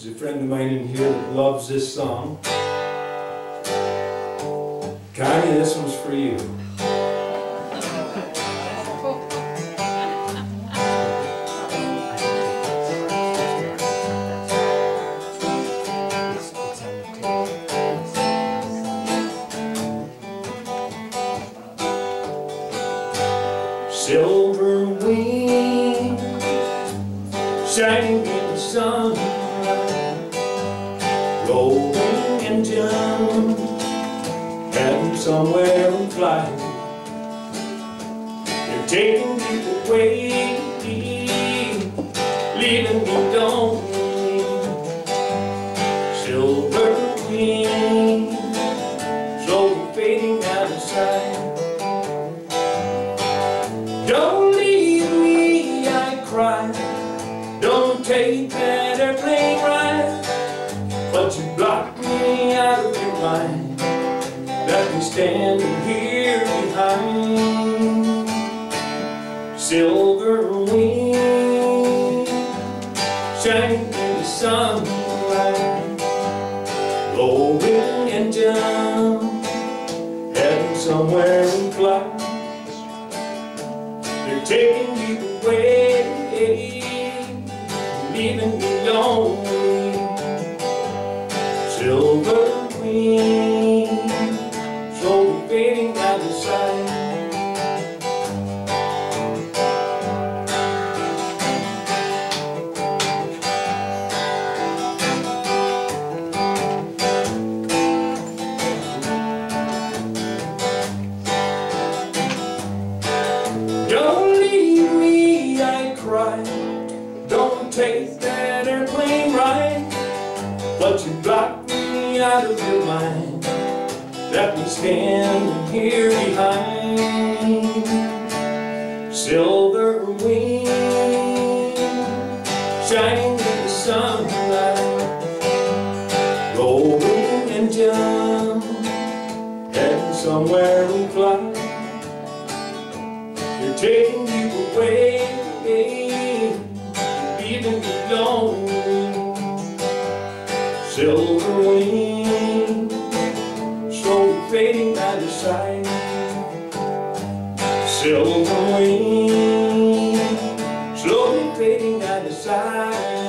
There's a friend of mine in here that loves this song. Connie, this one's for you. Silver wings shining in the sunlight, rolling engine heading somewhere in flight. They're taking people away, leaving me lonely. Silver wings slowly fading out of sight. Don't leave me, I cry. Don't take that airplane ride. But you blocked me out of your mind. Let me standing here behind. Silver wings shining in the sunlight, glowing engine heading somewhere in flight. They're taking you away, leaving me lonely. Silver wings slowly fading out of sight. Don't leave me, I cry. Don't take that airplane ride. But you blocked me out of your mind. Let me standing here behind. Silver wings shining in the sunlight, rolling engine heading somewhere in flight. They're taking you away, leaving me lonely. Silver wings slowly fading out of sight. Silver wings slowly fading out of sight.